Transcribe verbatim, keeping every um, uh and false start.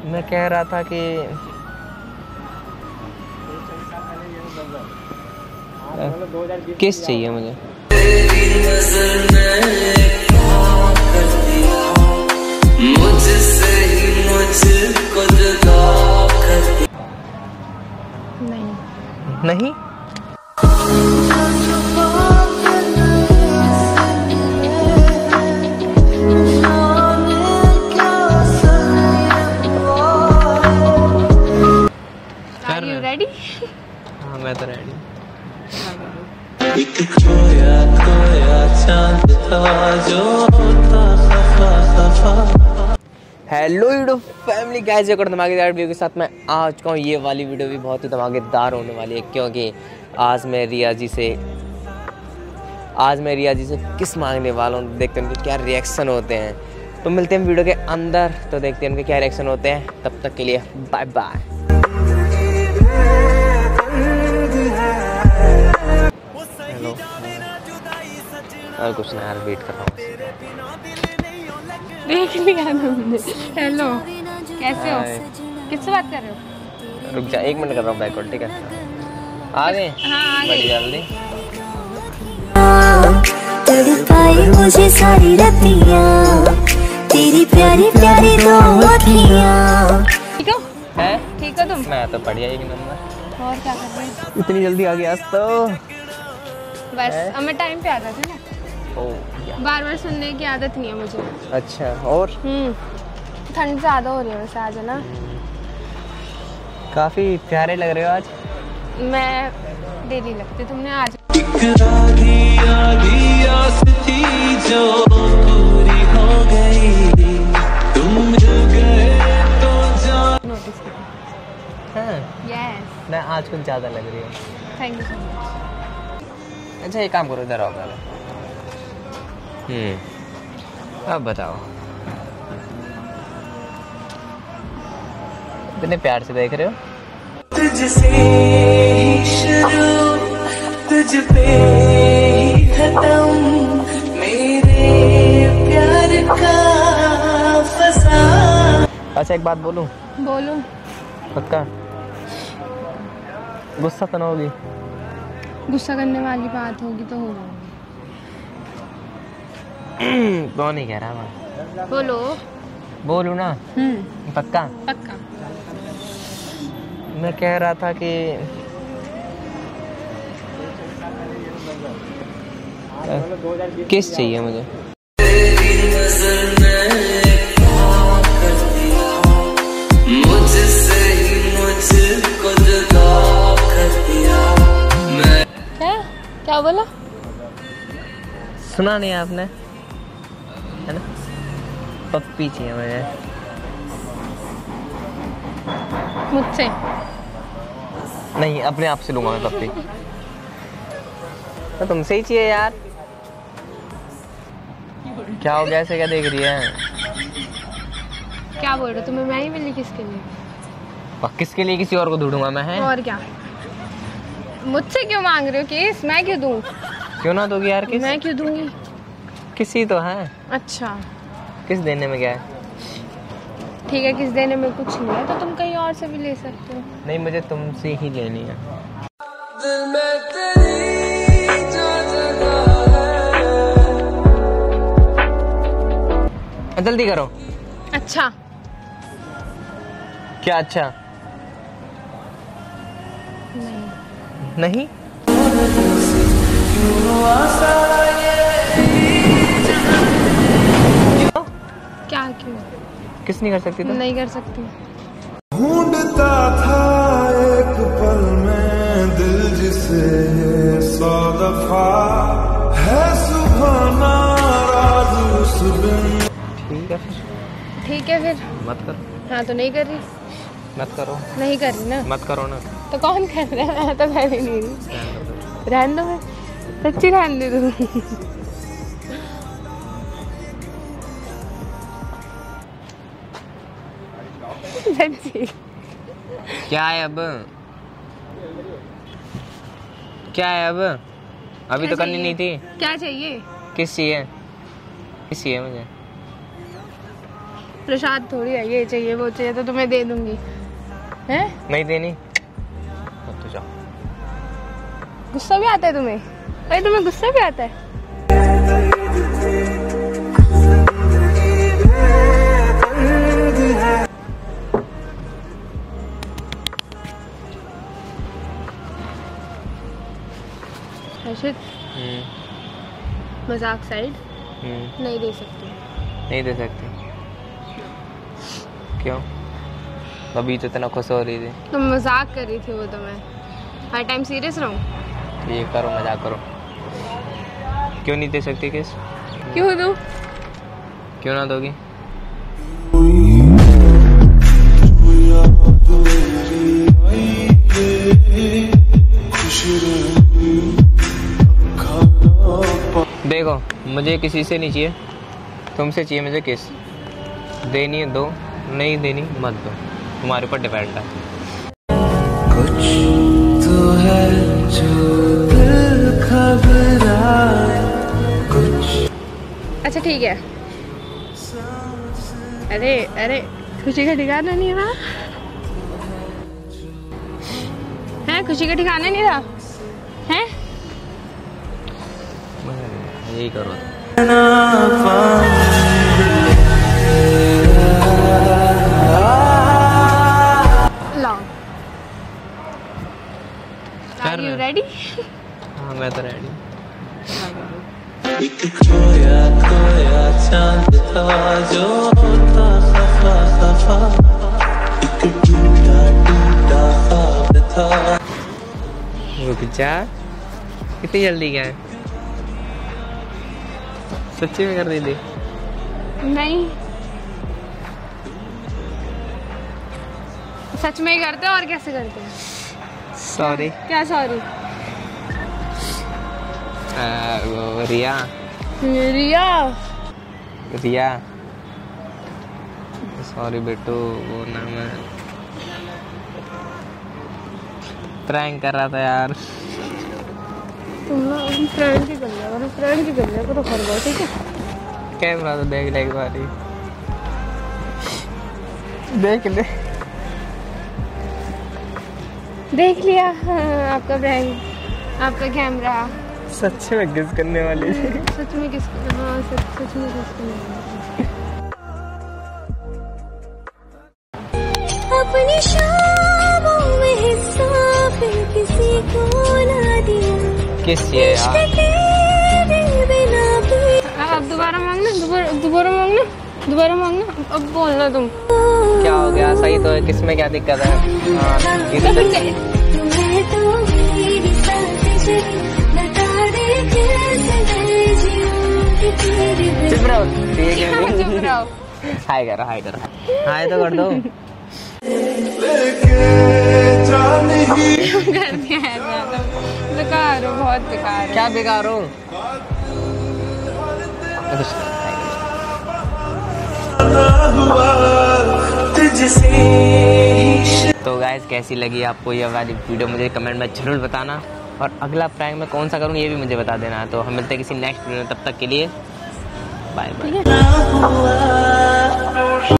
मैं कह रहा था कि किस चाहिए मुझे। नहीं नहीं Are you ready? हाँ मैं तो रेडी। एक खोया खोया चांद था जो था खफा खफा। हेलो यूट्यूब फैमिली, गाइस एक और धमाकेदार वीडियो के साथ मैं आ चुका हूँ। ये वाली वीडियो भी बहुत ही धमाकेदार होने वाली है, क्योंकि आज मैं रिया जी से आज मैं रिया जी से किस मांगने वाला हूँ। देखते हैं उनके क्या रिएक्शन होते हैं। तो मिलते हैं वीडियो के अंदर, तो देखते हैं उनके क्या रिएक्शन होते हैं। तब तक के लिए बाय बाय। हेलो, और कुछ ना यार, वेट कर रहा हूँ। देख लिया तुमने। हेलो, कैसे हो? किससे बात कर रहे हो? रुक जा, एक मिनट कर रहा हूँ बैकवर्ड, ठीक है? आ गए? हाँ, आ गए। बड़ी जल्दी। तड़पाई मुझे सारी रतियाँ, तेरी प्यारी प्यारी दो अखियाँ। ठीक हो? है? ठीक हो तुम? मैं तो बढ़िया, एक नंबर। और क्या कर रहे हो? इतनी जल्दी आ गया आज तो। बस अब मैं टाइम पे आ जाती ना। ओ या। बार बार सुनने की आदत नहीं है मुझे। अच्छा, और हम्म ठंड ज़्यादा हो रही है वैसे आज, है ना? काफी प्यारे लग रहे हो आज। मैं डेली लगती, तुमने आज एक आधी आधी आस थी जो पूरी हो गई, तुम मिल गए तो जान। नोटिस किया। हाँ, यस, मैं आज कुछ ज्यादा लग रही हूँ। Thank you so much. अच्छा एक काम करो, इधर आओ पहले। हम्म अब बताओ, इतने प्यार से देख रहे हो। तुझसे ही शुरू, तुझ पे ही खत्म, मेरे प्यार का फसाना। अच्छा एक बात बोलूं? बोलो। पक्का? गुस्सा तो ना होगी? गुस्सा करने वाली बात होगी तो हो जाएगी। कौन नहीं कह रहा मैं? बोलो। बोलू ना? हम्म पक्का? पक्का। मैं कह रहा था कि किस चाहिए मुझे। क्या क्या बोला? सुना नहीं आपने, है ना? पप्पी चाहिए मुझे। मुझसे नहीं, अपने आप से लूंगा मैं पप्पी। तो तुमसे ही चाहिए यार। क्या हो गया, ऐसे क्या देख रही है? क्या बोल रहे हो? तुम्हें मैं ही मिली किसके लिए? और किसके लिए किसी और को ढूंढूंगा मैं? है और क्या? मुझसे क्यों मांग रहे हो केस? मैं क्यों दूं? क्यों ना दोगी यार? किस मैं क्यों दूंगी? किसी तो है। अच्छा किस देने में क्या है? ठीक है, किस देने में कुछ नहीं है तो तुम कहीं और से भी ले सकते हो। नहीं, मुझे तुमसे ही लेनी है। दिल में तेरी जो जगह है। जल्दी करो। अच्छा क्या अच्छा? नहीं। नहीं? क्या क्यों? किस नहीं कर सकती तुम? नहीं कर सकती। ढूंढता था एक पल में दिल जिसे सौ दफा है सुबह नाराज उस दिन। ठीक है फिर। ठीक है फिर। मत करो। हाँ तो नहीं कर रही? मत करो। नहीं कर रही ना? मत करो ना। तो कौन कर रहा है? मैं तो कर ही नहीं रही। रहने दो, मैं सच्ची रहने दे दूँ। सच्ची। क्या है अब? क्या है अब? अभी तो करनी नहीं थी। क्या चाहिए? किस चाहिए? किस चाहिए मुझे? प्रसाद थोड़ी है, ये चाहिए वो चाहिए तो तुम्हें दे दूंगी, हैं? नहीं देनी तो जाओ। गुस्सा भी आता है तुम्हें? अरे तुम्हें गुस्सा भी आता है? अर्षित, मजाक साइड, नहीं दे सकती। नहीं दे सकती? क्यों? अभी तो इतना खुश हो रही थी। तुम मजाक कर रही थी, वो तो मैं हर टाइम सीरियस रहूं? ये करो, मजाक करो। क्यों नहीं दे सकती किस? क्यों दूं? क्यों ना दोगी? देखो, मुझे किसी से नहीं चाहिए, तुमसे चाहिए मुझे किस। देनी है दो, नहीं देनी मत दो, तुम्हारे ऊपर डिपेंड है। कुछ तो है जो दिल घबराए, कुछ। अच्छा ठीक है। अरे अरे खुशी का ठिकाना नहीं रहा है, खुशी का ठिकाना नहीं रहा है। यही करो। लाओ। Are you ready? हाँ मैं तो रेडी। एक खोया खोया चांद था जो था खफा खफा, एक टूटा टूटा ख्वाब था। रुक जा, कितनी जल्दी क्या है? सच्ची में कर दी थी? नहीं, सच में ही करते हो और कैसे करते हैं? सॉरी। क्या सॉरी? वो रिया रिया रिया सॉरी बेटू, वो नाम है। प्रैंक कर रहा था यार। तुम लोग फ्रेंड की कर लिया करो, फ्रेंड की कर लिया करो हर बार, ठीक है? कैमरा तो देख ले एक बार ही, देख ले। देख लिया हाँ, आपका फ्रेंड, आपका कैमरा। सच में किस करने वाली थी? सच में किसको? हाँ सच सच में किसको? अपनी शामों में हिस्सा फिर किसी को ना दिया, किस ये यार? अब दोबारा मांगना, दोबारा दोबारा मांगना, दोबारा मांगना। अब बोलना तुम। क्या हो गया? सही तो है, किस में क्या दिक्कत है? हाँ, ये तो तो सच्ची। चुप रहो, ठीक है। चुप रहो। हाय करो, हाय करो, हाय तो कर दो। कर दिया है ना, तो बेकार हो, बहुत बेकार हो। क्या बेकार हो? तो गाइस कैसी लगी आपको ये वाली वीडियो, मुझे कमेंट में जरूर बताना, और अगला प्रैंक मैं कौन सा करूँ ये भी मुझे बता देना। तो हम मिलते हैं किसी नेक्स्ट वीडियो में, तब तक के लिए बाय बाय।